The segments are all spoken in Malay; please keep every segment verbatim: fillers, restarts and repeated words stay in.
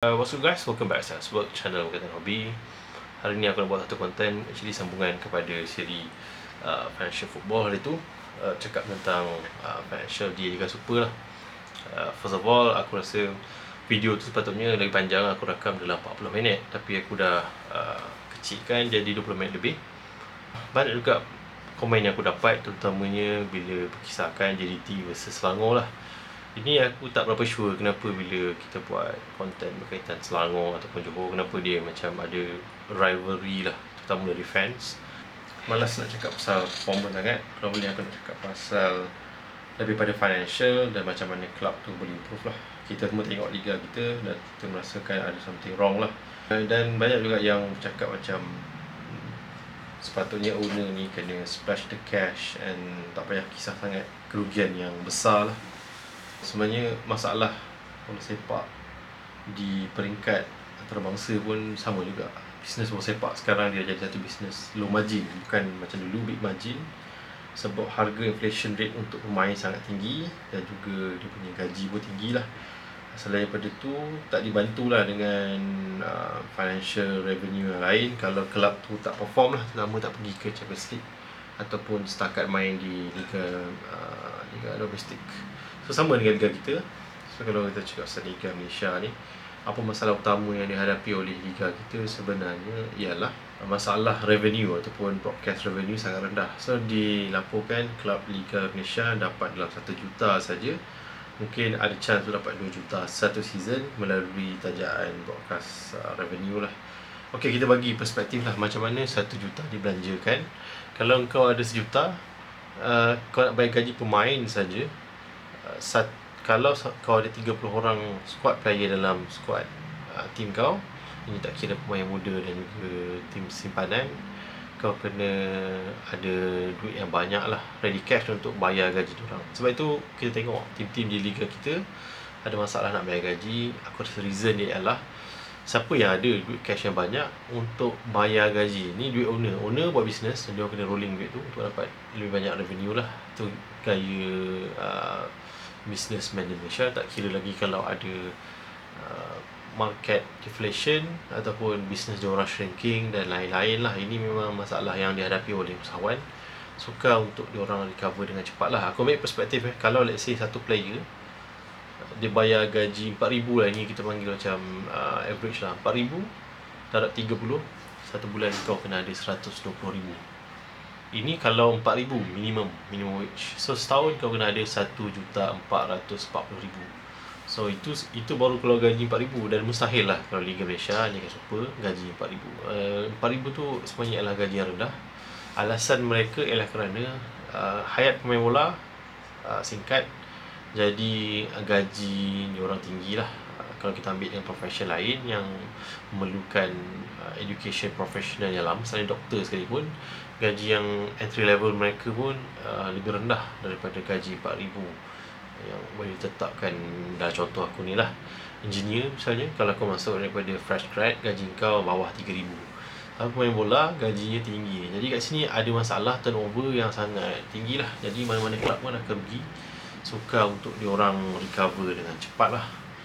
Uh, what's up guys, welcome back to Work channel Berkaitan Hobi. Hari ni aku nak buat satu konten actually sambungan kepada siri uh, Financial Football hari tu, uh, cakap tentang uh, Financial di Liga Super lah. uh, First of all, aku rasa video tu sepatutnya lagi panjang. Aku rakam dalam empat puluh minit, tapi aku dah uh, kecilkan jadi dua puluh minit lebih. Banyak juga komen yang aku dapat, terutamanya bila berkisahkan J D T versus Selangor lah. Ini aku tak berapa sure kenapa bila kita buat konten berkaitan Selangor ataupun Johor, kenapa dia macam ada rivalry lah, terutama dari fans. Malas nak cakap pasal performance sangat. Kalau boleh aku nak cakap pasal lebih pada financial dan macam mana club tu boleh improve lah. Kita semua tengok liga kita dan kita merasakan ada something wrong lah. Dan banyak juga yang cakap macam sepatutnya owner ni kena splash the cash and tak payah kisah sangat kerugian yang besar lah. Sebenarnya masalah bola sepak di peringkat antarabangsa pun sama juga. Bisnes bola sepak sekarang dia jadi satu bisnes low margin, bukan macam dulu big margin, sebab harga inflation rate untuk pemain sangat tinggi dan juga dia punya gaji pun tinggi lah. Selain daripada tu, tak dibantulah dengan uh, financial revenue yang lain kalau kelab tu tak perform lah, terutama tak pergi ke Champions League ataupun setakat main di Liga uh, Liga domestik. So sama dengan liga kita. So kalau kita cakap pasal Liga Malaysia ni, apa masalah utama yang dihadapi oleh liga kita sebenarnya ialah masalah revenue ataupun broadcast revenue sangat rendah. So dilaporkan kelab Liga Malaysia dapat dalam satu juta saja, mungkin ada chance untuk dapat dua juta satu season melalui tajaan broadcast uh, revenue lah. Okey, kita bagi perspektif lah macam mana satu juta dibelanjakan. Kalau kau ada sejuta, uh, kau nak bayar gaji pemain saja. uh, sat, Kalau kau ada tiga puluh orang squad player dalam squad uh, tim kau, ini tak kira pemain muda dan juga tim simpanan, kau kena ada duit yang banyak lah, ready cash untuk bayar gaji diorang. Sebab itu kita tengok tim-tim di liga kita ada masalah nak bayar gaji. Aku rasa reason dia ialah siapa yang ada duit cash yang banyak untuk bayar gaji. Ni duit owner. Owner buat bisnes dan dia kena rolling duit tu untuk dapat lebih banyak revenue lah. Itu gaya uh, businessman di Malaysia. Tak kira lagi kalau ada uh, market deflation ataupun bisnes diorang shrinking dan lain-lain lah. Ini memang masalah yang dihadapi oleh usahawan. Suka untuk diorang recover dengan cepat lah. Aku ambil perspektif eh, kalau let's say satu player dia bayar gaji empat ribu lah, ni kita panggil macam uh, average lah, empat ribu darab tiga puluh, satu bulan kau kena ada seratus dua puluh ribu. Ini kalau empat ribu minimum, minimum wage. So setahun kau kena ada satu juta empat ratus empat puluh ribu. So itu itu baru kalau gaji empat ribu, dan mustahil lah kalau Liga Malaysia, Liga Super gaji empat ribu. uh, empat ribu tu sebenarnya ialah gaji yang rendah. Alasan mereka ialah kerana uh, hayat pemain bola uh, singkat, jadi gaji ni orang tinggi lah. Kalau kita ambil dengan profession lain yang memerlukan uh, education professional yang lama, misalnya doktor sekalipun, gaji yang entry level mereka pun uh, lebih rendah daripada gaji empat ribu yang boleh ditetapkan. Dah contoh aku ni lah, engineer misalnya, kalau kau masuk daripada fresh grad, gaji kau bawah tiga ribu. Tapi pemain bola gajinya tinggi. Jadi kat sini ada masalah turnover yang sangat tinggi lah. Jadi mana-mana kelab pun akan rugi. Suka untuk diorang recover dengan cepat lah.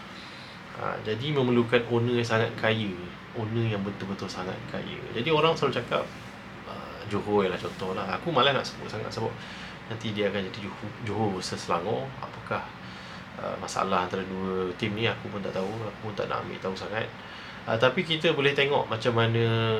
ha, Jadi memerlukan owner yang sangat kaya, owner yang betul-betul sangat kaya. Jadi orang selalu cakap uh, Johor ialah contoh lah. Aku malas nak sebut sangat sebab nanti dia akan jadi Johor, Johor versus Selangor. Apakah uh, masalah antara dua tim ni, aku pun tak tahu. Aku pun tak nak ambil tahu sangat. uh, Tapi kita boleh tengok macam mana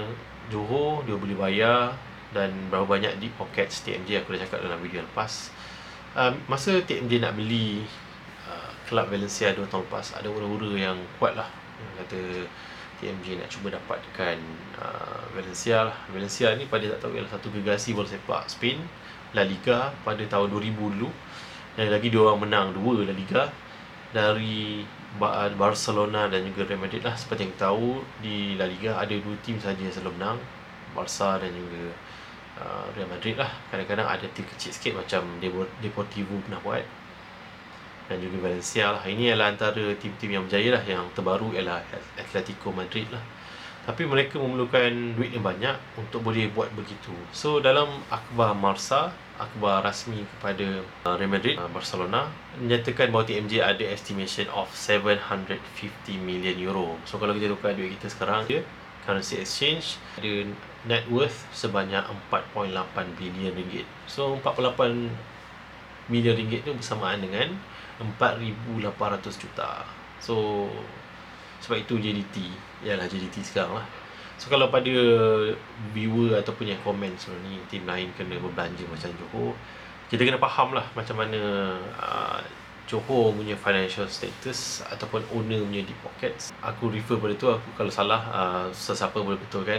Johor dia boleh bayar dan berapa banyak di pocket T M J. Aku dah cakap dalam video lepas. Uh, masa T M J nak beli uh, kelab Valencia dua tahun lepas, ada ura-ura yang kuat lah yang kata T M J nak cuba dapatkan uh, Valencia lah. Valencia ni pada tak tahu ialah satu gegasi bola sepak Spain, La Liga pada tahun dua ribu dulu. Dan lagi dia orang menang dua La Liga dari Barcelona dan juga Real Madrid lah. Seperti yang kita tahu, di La Liga ada dua tim saja yang selalu menang, Barca dan juga Uh, Real Madrid lah. Kadang-kadang ada tim kecil sikit macam Deportivo pernah buat, dan juga Valencia lah. Ini adalah antara tim-tim yang berjaya lah. Yang terbaru ialah Atletico Madrid lah. Tapi mereka memerlukan duit yang banyak untuk boleh buat begitu. So dalam akhbar Marca, akhbar rasmi kepada uh, Real Madrid, uh, Barcelona, menyatakan bahawa T M J ada estimation of seven hundred fifty million euro. So kalau kita tukar duit kita sekarang, dia currency exchange ada net worth sebanyak empat perpuluhan lapan bilion ringgit. So empat puluh lapan bilion ringgit tu bersamaan dengan empat ribu lapan ratus juta. So sebab itu J D T ialah J D T sekarang lah. So kalau pada viewer ataupun yang komen sebenarnya tim lain kena berbelanja macam Johor, kita kena faham lah macam mana uh, Johor punya financial status ataupun owner punya deep pockets. Aku refer pada tu, aku kalau salah uh, sesiapa boleh betulkan.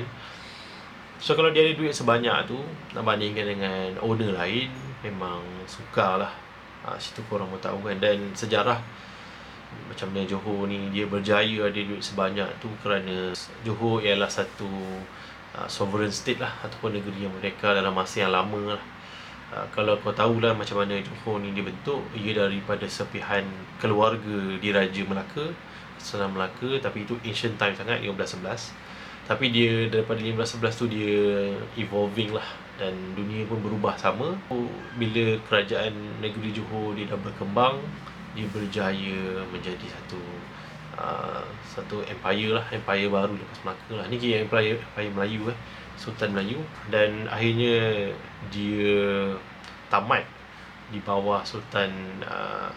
So kalau dia ada duit sebanyak tu, nak bandingkan dengan owner lain, memang sukar lah. uh, Situ korang pun tahu kan. Dan sejarah macam mana Johor ni dia berjaya ada duit sebanyak tu kerana Johor ialah satu uh, sovereign state lah, ataupun negeri yang merdeka dalam masa yang lama lah. Uh, kalau kau tahulah macam mana Johor ni dibentuk, ia daripada serpihan keluarga Diraja Melaka, Kesultanan Melaka, tapi itu ancient time sangat, lima belas sebelas. Tapi dia daripada lima belas sebelas tu dia evolving lah, dan dunia pun berubah sama. Bila kerajaan negeri Johor dia dah berkembang, dia berjaya menjadi satu uh, satu empire lah, empire baru lepas Melaka lah. Ni kira empire, empire Melayu eh, Sultan Melayu. Dan akhirnya dia tamat di bawah Sultan uh,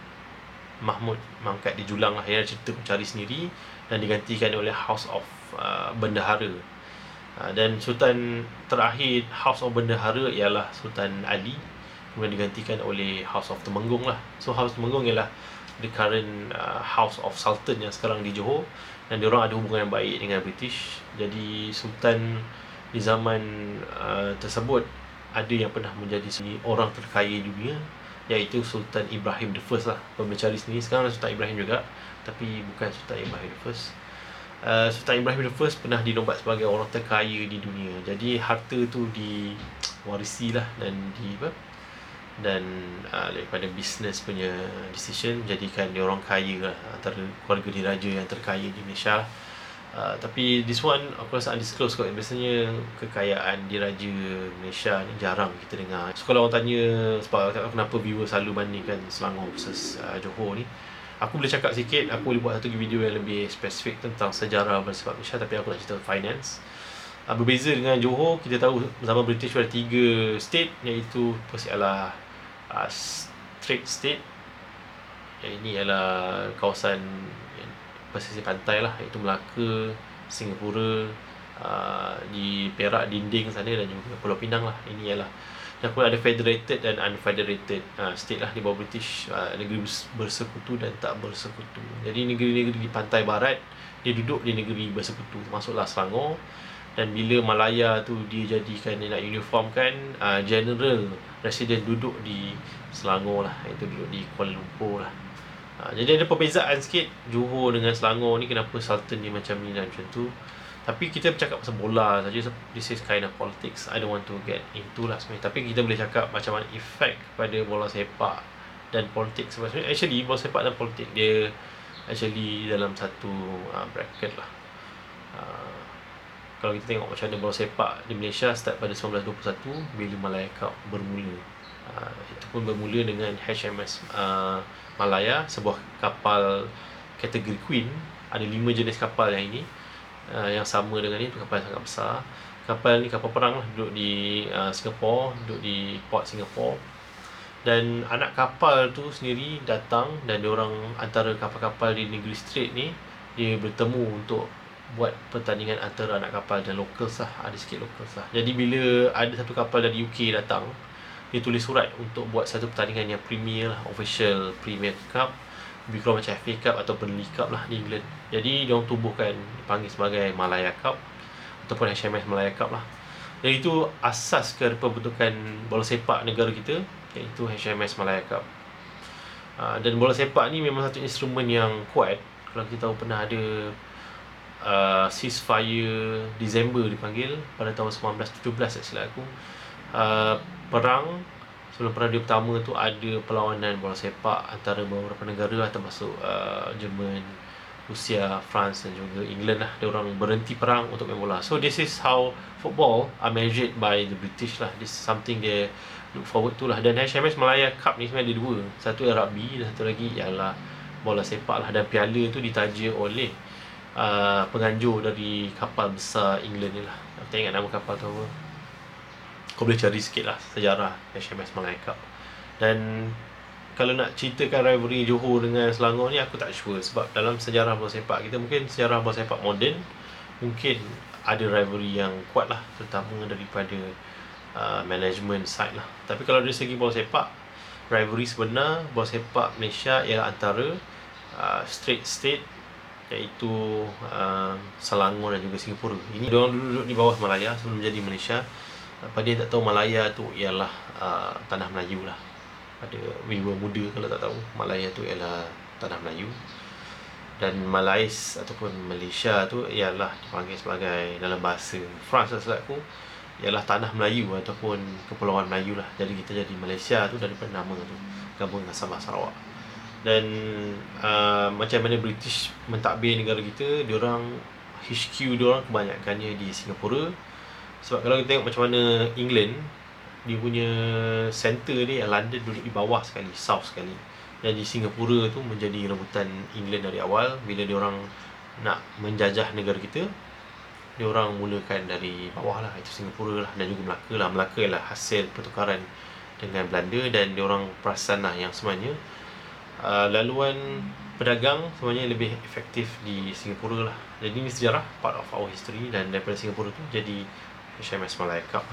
Mahmud mangkat di Julang lah. Akhirnya cerita mencari sendiri dan digantikan oleh House of uh, Bendahara. uh, Dan Sultan terakhir House of Bendahara ialah Sultan Ali, kemudian digantikan oleh House of Temenggung lah. So House Temenggung ialah the current uh, House of Sultan yang sekarang di Johor, dan diorang ada hubungan yang baik dengan British. Jadi Sultan di zaman uh, tersebut ada yang pernah menjadi orang terkaya dunia, iaitu Sultan Ibrahim the First lah. Pembicara sendiri sekarang Sultan Ibrahim juga, tapi bukan Sultan Ibrahim the First. uh, Sultan Ibrahim the First pernah dinobat sebagai orang terkaya di dunia. Jadi harta tu diwarisi lah dan di apa dan uh, daripada bisnes punya decision jadikan dia orang kaya lah, antara keluarga diraja yang terkaya di Malaysia lah. Uh, tapi this one aku rasa undisclosed kot. Biasanya kekayaan diraja Malaysia ni jarang kita dengar. So kalau orang tanya sebab kenapa viewer selalu bandingkan Selangor versus uh, Johor ni, aku boleh cakap sikit. Aku boleh buat satu video yang lebih spesifik tentang sejarah bersifat Malaysia, tapi aku nak cerita finance. Uh, berbeza dengan Johor, kita tahu zaman British ada tiga state, iaitu first ialah uh, Strait State. Yang ini ialah kawasan pesisir pantai lah, iaitu Melaka, Singapura, uh, di Perak, Dinding sana, dan juga Pulau Pinang lah. Ini ialah, dan kemudian ada federated dan unfederated uh, state lah di bawah British, uh, negeri bersekutu dan tak bersekutu. Jadi negeri-negeri di pantai barat dia duduk di negeri bersekutu, termasuklah Selangor. Dan bila Malaya tu dia jadikan, dia nak uniformkan, uh, general resident duduk di Selangor lah, iaitu duduk di Kuala Lumpur lah. Ha, jadi ada perbezaan sikit Johor dengan Selangor ni, kenapa Sultan ni macam ni dan macam tu. Tapi kita bercakap pasal bola saja, this is kind of politics, I don't want to get into lah sebenarnya. Tapi kita boleh cakap macam mana efek pada bola sepak dan politik. Sebab sebenarnya actually bola sepak dan politik dia actually dalam satu uh, bracket lah. uh, Kalau kita tengok macam mana bola sepak di Malaysia start pada sembilan belas dua puluh satu bila Malaya Cup bermula. uh, Itu pun bermula dengan H M S uh, Malaya, sebuah kapal kategori Queen. Ada lima jenis kapal yang ini, uh, yang sama dengan ini, kapal yang sangat besar. Kapal ni kapal perang lah, duduk di uh, Singapore, duduk di port Singapore. Dan anak kapal tu sendiri datang, dan diorang antara kapal-kapal di negeri Strait ni, dia bertemu untuk buat pertandingan antara anak kapal dan locals lah, ada sikit locals lah. Jadi bila ada satu kapal dari U K datang, dia tulis surat untuk buat satu pertandingan yang premier lah, official Premier Cup, lebih kurang macam F A Cup atau Burnley Cup lah di England. Jadi dia orang tubuhkan, dipanggil sebagai Malaya Cup ataupun H M S Malaya Cup lah. Jadi itu asas ke pembentukan bola sepak negara kita, iaitu H M S Malaya Cup. uh, Dan bola sepak ni memang satu instrumen yang kuat. Kalau kita tahu pernah ada uh, ceasefire Disember dipanggil pada tahun sembilan belas tujuh belas tak silap aku. uh, Perang, sebelum perang dunia pertama tu ada perlawanan bola sepak antara beberapa negara lah, termasuk uh, Jerman, Rusia, France dan juga England lah. Dia orang berhenti perang untuk main bola. So this is how football are measured by the British lah. This is something they look forward to lah. Dan H M S Malaya Cup ni sebenarnya ada dua. Satu ialah rugby dan satu lagi ialah bola sepak lah. Dan piala tu ditaja oleh uh, penganjur dari kapal besar England ni lah. Aku tak ingat nama kapal tu apa. Kau boleh cari sikit lah sejarah H M S Malaya Cup. Dan kalau nak ceritakan rivalry Johor dengan Selangor ni, aku tak sure. Sebab dalam sejarah bola sepak kita, mungkin sejarah bola sepak moden, mungkin ada rivalry yang kuat lah, terutama daripada uh, management side lah. Tapi kalau dari segi bola sepak, rivalry sebenar bola sepak Malaysia ialah antara uh, straight state, iaitu uh, Selangor dan juga Singapura. Ini diorang duduk di bawah Malaya sebelum menjadi Malaysia. Pada yang tak tahu, Malaya tu ialah uh, tanah Melayu lah. Pada wiwa muda kalau tak tahu, Malaya tu ialah tanah Melayu. Dan Malais ataupun Malaysia tu ialah dipanggil sebagai, dalam bahasa France lah aku, ialah tanah Melayu ataupun Kepulauan Melayu lah. Jadi kita jadi Malaysia tu daripada nama tu, gabung dengan Sabah Sarawak. Dan uh, macam mana British mentadbir negara kita, diorang H Q diorang kebanyakannya di Singapura. Sebab kalau kita tengok macam mana England, dia punya center dia, London duduk di bawah sekali, south sekali. Dan di Singapura tu menjadi rebutan England dari awal. Bila dia orang nak menjajah negara kita, dia orang mulakan dari bawah lah, itu Singapura lah. Dan juga Melaka lah. Melaka ialah hasil pertukaran dengan Belanda. Dan dia orang perasan lah yang sebenarnya uh, laluan pedagang sebenarnya lebih efektif di Singapura lah. Jadi ini sejarah, part of our history. Dan daripada Singapura tu jadi H M S Malaya Cup.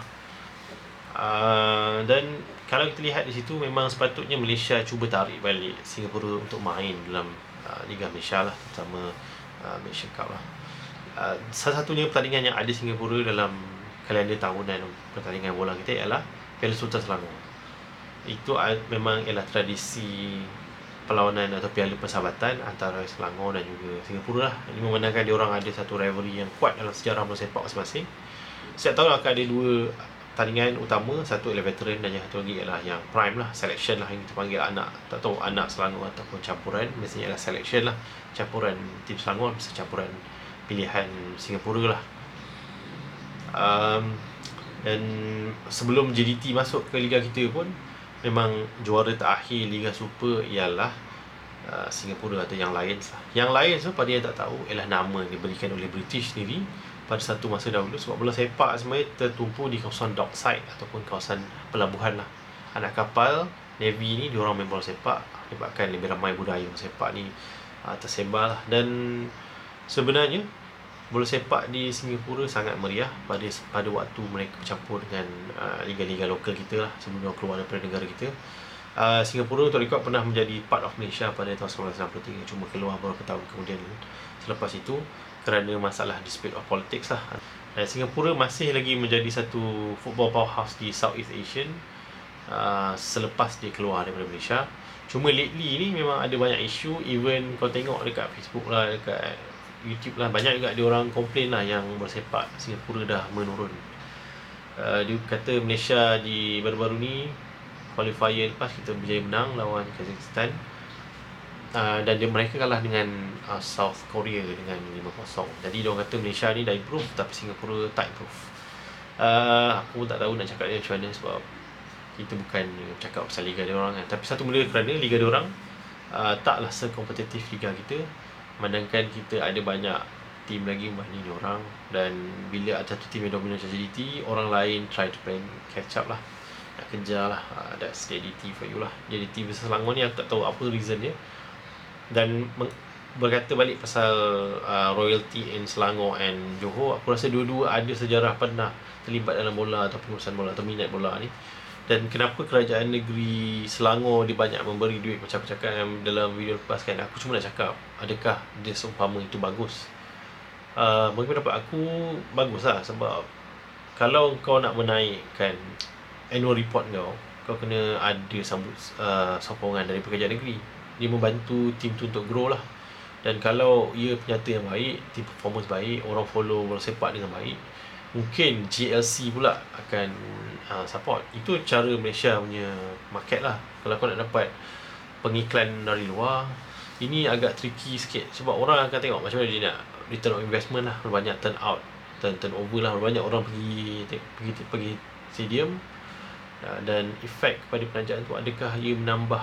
Uh, dan kalau kita lihat di situ, memang sepatutnya Malaysia cuba tarik balik Singapura untuk main dalam uh, Liga Malaysia lah, terutama uh, Malaysia Cup lah. Uh, salah satunya pertandingan yang ada Singapura dalam kalender tahunan pertandingan bola kita ialah Piala Sultan Selangor. Itu uh, memang ialah tradisi perlawanan atau piala persahabatan antara Selangor dan juga Singapura lah. Ini memandangkan dia orang ada satu rivalry yang kuat dalam sejarah bola sepak masing-masing. Setiap tahun akan ada dua pertandingan utama, satu ialah veteran dan yang satu lagi ialah yang prime lah, selection lah, yang kita panggil anak, tak tahu anak Selangor ataupun campuran. Biasanya ialah selection lah, campuran tim Selangor bisa campuran pilihan Singapura lah. Um, dan sebelum J D T masuk ke liga kita pun, memang juara terakhir Liga Super ialah uh, Singapura atau yang Lions lah. Yang Lions tu, pada yang tak tahu, ialah nama yang diberikan oleh British sendiri pada satu masa dahulu. Sebab bola sepak sebenarnya tertumpu di kawasan dockside ataupun kawasan pelabuhan lah. Anak kapal Navy ni diorang main bola sepak, menyebabkan lebih ramai budaya bola sepak ni uh, tersebar lah. Dan sebenarnya bola sepak di Singapura sangat meriah pada pada waktu mereka bercampur dengan uh, liga-liga lokal kita lah, sebelum mereka keluar daripada negara kita. Uh, Singapura untuk rekod pernah menjadi part of Malaysia pada tahun sembilan belas enam puluh tiga, cuma keluar beberapa tahun kemudian selepas itu kerana masalah dispute of politics lah. Dan Singapura masih lagi menjadi satu football powerhouse di Southeast Asian uh, selepas dia keluar daripada Malaysia. Cuma lately ni memang ada banyak isu, even kau tengok dekat Facebook lah, dekat YouTube lah, banyak juga dia orang komplain lah yang bola sepak Singapura dah menurun. Uh, dia kata Malaysia di baru-baru ni qualifier lepas kita berjaya menang lawan Kazakhstan. Uh, dan dia mereka kalah dengan uh, South Korea dengan lima kosong. Jadi dia orang kata Malaysia ni dah improve tapi Singapura tak improve. Uh, aku pun tak tahu nak cakap dia macam mana, sebab kita bukan cakap pasal liga dia orang kan. Tapi satu benda kerana liga dia orang uh, taklah sekompetitif liga kita. Memandangkan kita ada banyak tim lagi berbanding dia orang, dan bila ada satu tim yang dominan macam J D T, orang lain try to play catch up lah, nak kejar lah. Uh, that's J D T for you lah. J D T versus Selangor ni aku tak tahu apa reason dia. Dan berkata balik pasal uh, royalty in Selangor and Johor, aku rasa dua-dua ada sejarah pernah terlibat dalam bola atau pengurusan bola atau minat bola ni. Dan kenapa kerajaan negeri Selangor dia banyak memberi duit, macam aku cakap dalam video lepas kan, aku cuma nak cakap adakah dia seumpama itu bagus. Uh, bagi pendapat aku bagus lah, sebab kalau kau nak menaikkan annual report kau, kau kena ada sambut uh, sokongan dari kerajaan negeri. Dia membantu tim tu untuk grow lah. Dan kalau ia penyata yang baik, tim performance baik, orang follow bola sepak dengan baik, mungkin J L C pula akan uh, support. Itu cara Malaysia punya market lah. Kalau kau nak dapat pengiklan dari luar, Ini agak tricky sikit sebab orang akan tengok macam mana dia nak return on investment lah, banyak turn out, turn turnover lah, banyak orang pergi pergi pergi stadium, dan efek kepada perniagaan tu, adakah ia menambah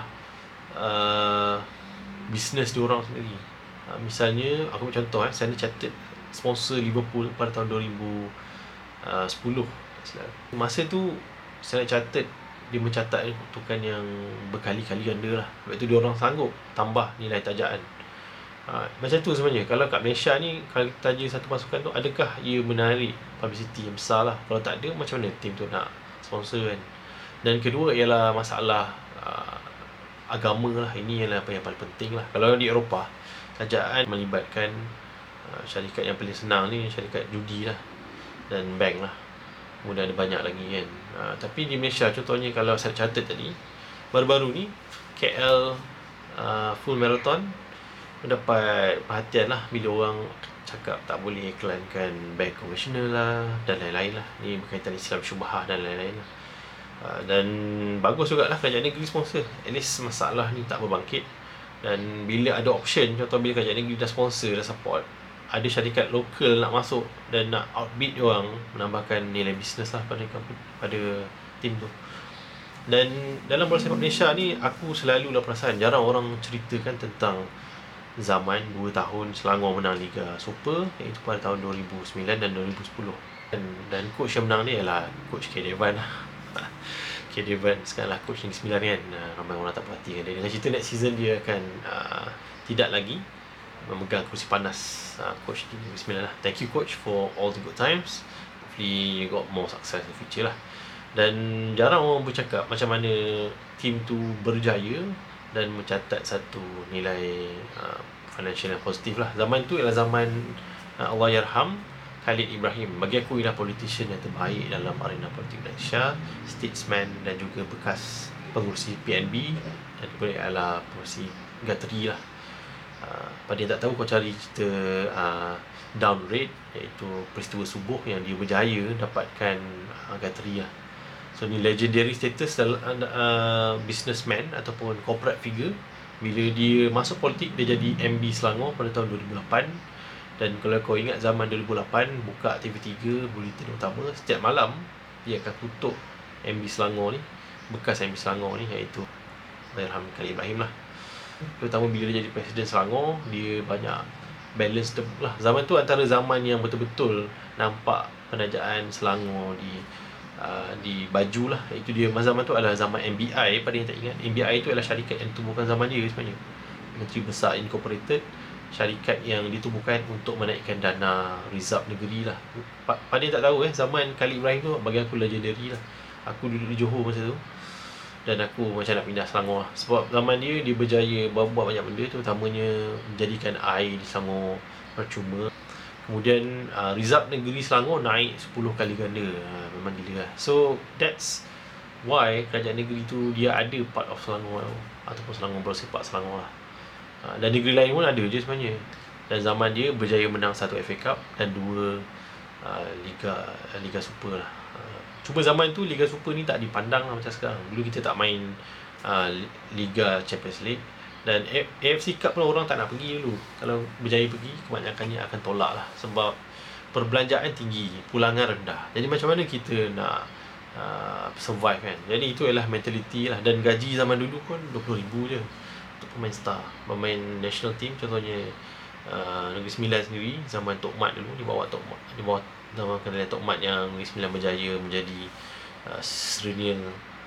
uh, bisnes diorang sendiri. uh, Misalnya aku ambil contoh eh, Standard Chartered sponsor Liverpool pada tahun dua ribu sepuluh. Masa tu Standard Chartered dia mencatat keuntungan yang berkali-kali ganda lah. Sebab tu diorang sanggup tambah nilai tajaan. Ha, macam tu sebenarnya. Kalau kat Malaysia ni, kalau kita tanya satu pasukan tu, adakah ia menarik publicity yang besar lah. Kalau tak ada, macam mana tim tu nak sponsor kan. Dan kedua ialah masalah uh, agama lah. Ini ialah apa yang paling penting lah. Kalau di Eropah, kerajaan melibatkan uh, syarikat yang paling senang ni, syarikat judi lah dan bank lah. Kemudian ada banyak lagi kan. uh, Tapi di Malaysia contohnya, kalau saya catat tadi, baru-baru ni K L uh, Full Marathon mendapat perhatian lah bila orang cakap tak boleh iklankan bank konvensional lah dan lain-lain lah. Ni berkaitan Islam syubhah dan lain-lain lah. uh, Dan bagus juga lah kerajaan negeri sponsor. At least masalah ni tak berbangkit. Dan bila ada option, contoh bila kerajaan negeri dah sponsor, dah support, ada syarikat lokal nak masuk dan nak outbid orang, menambahkan nilai bisnes lah pada pada tim tu. Dan dalam bola sepak Malaysia ni, aku selalu lah perasan jarang orang ceritakan tentang zaman dua tahun Selangor menang Liga Super, iaitu pada tahun dua ribu sembilan dan dua ribu sepuluh. Dan, dan coach yang menang ni ialah Coach K. Devan lah. K. Devan sekarang lah coach Negeri Sembilan kan. Ramai orang tak perhatikan dia. Dengan cerita next season dia akan uh, tidak lagi memegang kursi panas uh, coach di Negeri Sembilan lah. Thank you coach for all the good times. Hopefully you got more success in the future lah. Dan jarang orang bercakap macam mana tim tu berjaya dan mencatat satu nilai uh, financial yang positif lah. Zaman tu ialah zaman uh, Allahyarham Khalid Ibrahim. Bagi aku ialah politician yang terbaik dalam arena politik Malaysia, statesman dan juga bekas pengurusi P N B, dan juga ialah pengurusi Gateri lah. Uh, pada yang tak tahu, kau cari cerita uh, Down Raid, iaitu peristiwa subuh yang dia berjaya dapatkan uh, Gateri lah. So ni legendary status dalam uh, businessman ataupun corporate figure. Bila dia masuk politik, dia jadi M B Selangor pada tahun dua ribu lapan. Dan kalau kau ingat zaman dua ribu lapan, buka T V tiga, Bulletin Utama, setiap malam dia akan tutup M B Selangor ni, bekas M B Selangor ni, iaitu Allahyarham Khalid Ibrahim lah. Terutama bila dia jadi Presiden Selangor, dia banyak balance lah. Zaman tu antara zaman yang betul-betul nampak penajaan Selangor di uh, di baju lah. Itu dia, masa zaman tu adalah zaman M B I. Pada yang tak ingat, M B I itu adalah syarikat yang ditubuhkan zaman dia sebenarnya, Menteri Besar Incorporated, syarikat yang ditubuhkan untuk menaikkan dana rizab negeri lah. Pada yang tak tahu eh, zaman Khalid Ibrahim tu bagi aku legendary lah. Aku duduk di Johor masa tu, dan aku macam nak pindah Selangor lah. Sebab zaman dia, dia berjaya buat banyak benda tu, terutamanya menjadikan air di Selangor percuma. Kemudian uh, rizab negeri Selangor naik sepuluh kali ganda. uh, Memang gila lah. So that's why kerajaan negeri tu dia ada part of Selangor, ataupun Selangor bola sepak Selangor lah. uh, Dan negeri lain pun ada je sebenarnya. Dan zaman dia berjaya menang satu F A Cup dan dua uh, Liga Liga Super lah. uh, Cuma zaman tu Liga Super ni tak dipandang lah macam sekarang. Dulu kita tak main uh, Liga Champions League. Dan A F C Cup pun orang tak nak pergi dulu. Kalau berjaya pergi, kebanyakannya akan tolak lah. Sebab perbelanjaan tinggi, pulangan rendah. Jadi macam mana kita nak uh, survive kan. Jadi itu adalah mentality lah. Dan gaji zaman dulu pun dua puluh ribu je untuk pemain star, pemain national team. Contohnya uh, Negeri Sembilan sendiri, zaman Tok Mat dulu, di bawah Tok Mat, di bawah nama kenali Tok Mat, yang Negeri Sembilan berjaya menjadi uh, serial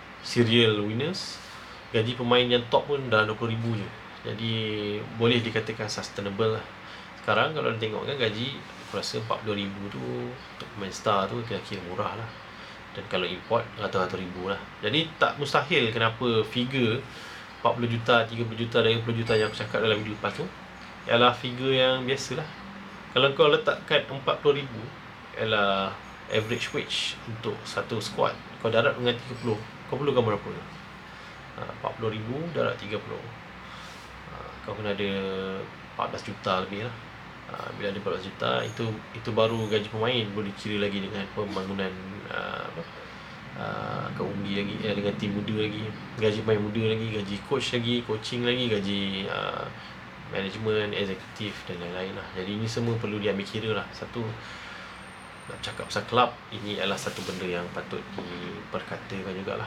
serial winners. Gaji pemain yang top pun dah dua puluh ribu je. Jadi boleh dikatakan sustainable lah. Sekarang kalau tengok kan gaji, aku rasa empat puluh ribu tu untuk pemain star tu kira-kira murah lah. Dan kalau import ratus-ratus ribu lah. Jadi tak mustahil kenapa figure empat puluh juta, tiga puluh juta dan lima puluh juta yang aku cakap dalam video lepas tu ialah figure yang biasa lah. Kalau kau letakkan empat puluh ribu ialah average wage untuk satu squad, kau darab dengan tiga puluh, kau perlukan berapa? empat puluh ribu darab tiga puluh, kau kena ada empat belas juta lebih lah. Bila ada empat belas juta, itu itu baru gaji pemain, boleh kira lagi dengan pembangunan uh, apa uh, ke umbi lagi, eh, dengan tim muda lagi, gaji pemain muda lagi, gaji coach lagi, coaching lagi, gaji uh, management, eksekutif dan lain-lain lah. Jadi ini semua perlu diambil kira lah. Satu, nak cakap pasal kelab, ini adalah satu benda yang patut diperkatakan jugalah.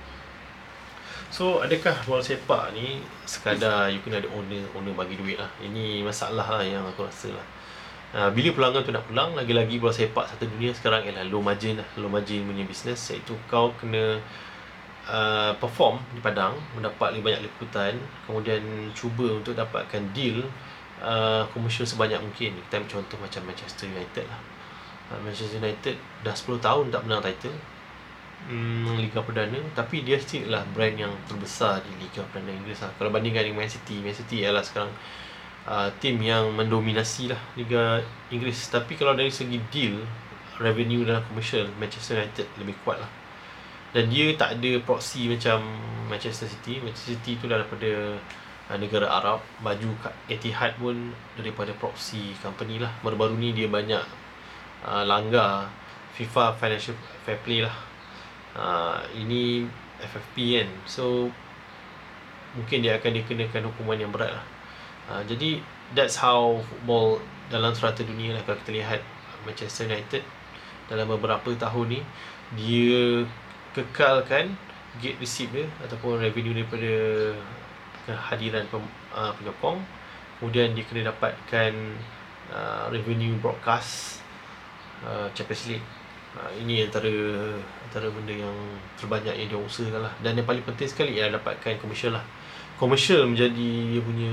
So adakah bola sepak ni sekadar you kena ada owner, owner bagi duit lah. Ini masalah lah yang aku rasa lah. Uh, bila pelanggan tu nak pulang, lagi-lagi bola sepak satu dunia sekarang ialah low margin lah. Low margin punya business, iaitu kau kena uh, perform di padang, mendapat lebih banyak liputan, kemudian cuba untuk dapatkan deal uh, komersial sebanyak mungkin. Kita ambil contoh macam Manchester United lah. uh, Manchester United dah sepuluh tahun tak menang title hmm, Liga Perdana, tapi dia still lah brand yang terbesar di Liga Perdana Inggeris lah. Kalau bandingkan dengan Man City, Man City ialah sekarang Uh, tim yang mendominasi lah Liga Inggeris. Tapi kalau dari segi deal, revenue dan komersial, Manchester United lebih kuat lah. Dan dia tak ada proxy macam Manchester City. Manchester City tu daripada uh, negara Arab. Baju Etihad pun daripada proxy company lah. Baru-baru ni dia banyak uh, langgar FIFA Financial Fair Play lah. uh, Ini F F P kan. So mungkin dia akan dikenakan hukuman yang berat lah. Uh, jadi that's how football dalam serata dunia lah. Kalau kita lihat Manchester United dalam beberapa tahun ni, dia kekalkan gate receipt dia ataupun revenue daripada kehadiran pem, uh, penyokong. Kemudian dia kena dapatkan uh, revenue broadcast uh, Champions League. uh, Ini antara antara benda yang terbanyak yang dia usahakan lah. Dan yang paling penting sekali ialah dapatkan komersial lah. Komersial menjadi dia punya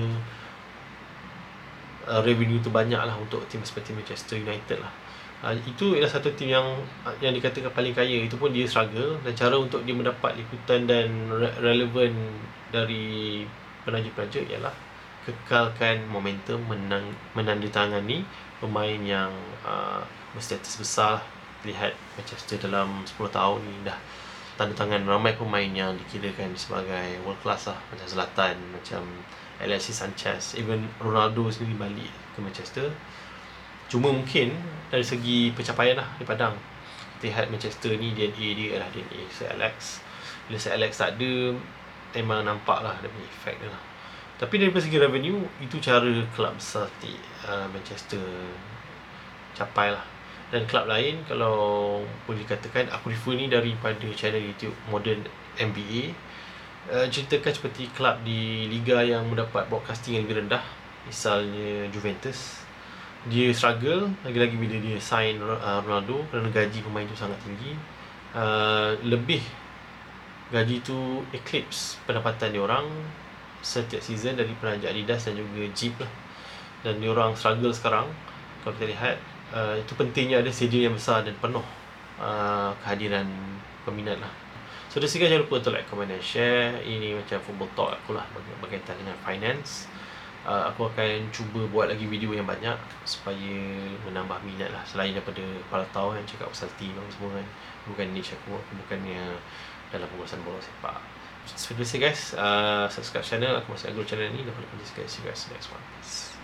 Uh, revenue tu banyak lah untuk tim seperti Manchester United lah. uh, Itu ialah satu tim yang yang dikatakan paling kaya. Itu pun dia struggle, dan cara untuk dia mendapat liputan dan re- relevan dari penaja-penaja ialah kekalkan momentum menang, menandatangani pemain yang uh, berstatus besar lah. Lihat Manchester dalam sepuluh tahun ni dah tanda tangan ramai pemain yang dikirakan sebagai world class lah. Macam Zlatan, macam Alexis Sanchez, even Ronaldo sendiri balik ke Manchester. Cuma mungkin dari segi pencapaian lah di padang, kita lihat Manchester ni D N A dia adalah D N A Sir Alex. Bila Sir Alex tak ada, memang nampak lah dia punya effect dia lah. Tapi dari segi revenue, itu cara kelab besar seperti uh, Manchester capai lah. Dan kelab lain, kalau boleh dikatakan, aku prefer ni daripada channel YouTube Modern M B A. Uh, ceritakan seperti kelab di Liga yang mendapat broadcasting yang lebih rendah. Misalnya Juventus, dia struggle lagi-lagi bila dia sign uh, Ronaldo, kerana gaji pemain tu sangat tinggi. uh, Lebih gaji tu eclipse pendapatan dia orang setiap season dari penaja Adidas dan juga Jeep lah. Dan dia orang struggle sekarang. Kalau kita lihat, uh, itu pentingnya ada stadium yang besar dan penuh uh, kehadiran peminat lah. So dari segi, jangan lupa untuk like, comment dan share. Ini macam football talk aku lah berkaitan dengan finance. uh, Aku akan cuba buat lagi video yang banyak supaya menambah minat lah. Selain daripada para tahu yang cakap pasal team semua kan, bukan niche aku, aku bukannya dalam pengurusan bola sepak. Seperti biasa guys, uh, subscribe channel aku, masih agro channel ni. Dan paling penting sekali, see you guys next one. Peace.